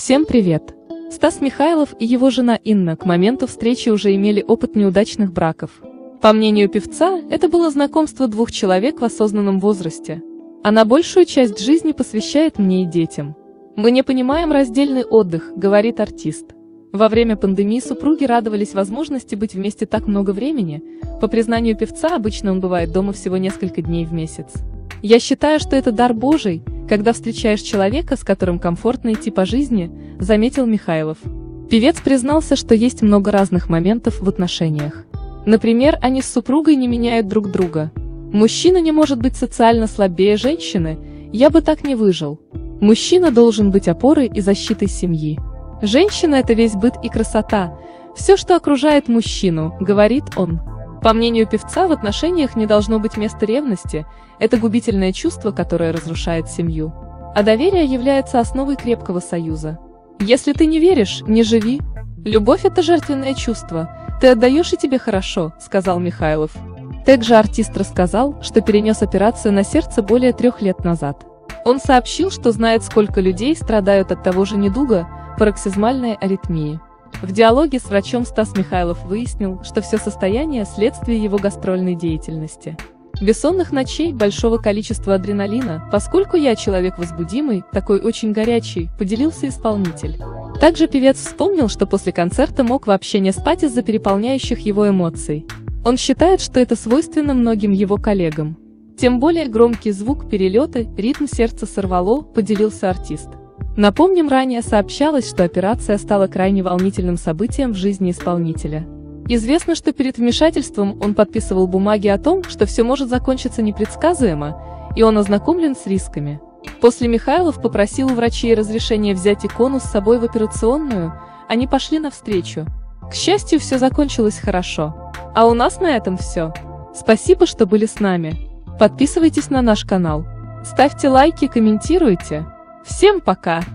Всем привет! Стас Михайлов и его жена Инна к моменту встречи уже имели опыт неудачных браков. По мнению певца, это было знакомство двух человек в осознанном возрасте. Она большую часть жизни посвящает мне и детям. Мы не понимаем раздельный отдых, говорит артист. Во время пандемии супруги радовались возможности быть вместе так много времени. По признанию певца, обычно он бывает дома всего несколько дней в месяц. Я считаю, что это дар Божий, когда встречаешь человека, с которым комфортно идти по жизни, заметил Михайлов. Певец признался, что есть много разных моментов в отношениях. Например, они с супругой не меняют друг друга. Мужчина не может быть социально слабее женщины, я бы так не выжил. Мужчина должен быть опорой и защитой семьи. Женщина – это весь быт и красота, все, что окружает мужчину, говорит он. По мнению певца, в отношениях не должно быть места ревности, это губительное чувство, которое разрушает семью. А доверие является основой крепкого союза. Если ты не веришь, не живи. Любовь – это жертвенное чувство, ты отдаешь и тебе хорошо, сказал Михайлов. Также артист рассказал, что перенес операцию на сердце более 3 лет назад. Он сообщил, что знает, сколько людей страдают от того же недуга – пароксизмальной аритмии. В диалоге с врачом Стас Михайлов выяснил, что все состояние – следствие его гастрольной деятельности. Бессонных ночей, большого количества адреналина, поскольку я человек возбудимый, такой очень горячий, поделился исполнитель. Также певец вспомнил, что после концерта мог вообще не спать из-за переполняющих его эмоций. Он считает, что это свойственно многим его коллегам. Тем более громкий звук перелета, ритм сердца сорвало, поделился артист. Напомним, ранее сообщалось, что операция стала крайне волнительным событием в жизни исполнителя. Известно, что перед вмешательством он подписывал бумаги о том, что все может закончиться непредсказуемо, и он ознакомлен с рисками. После Михайлов попросил у врачей разрешения взять икону с собой в операционную, они пошли навстречу. К счастью, все закончилось хорошо. А у нас на этом все. Спасибо, что были с нами. Подписывайтесь на наш канал. Ставьте лайки, комментируйте. Всем пока!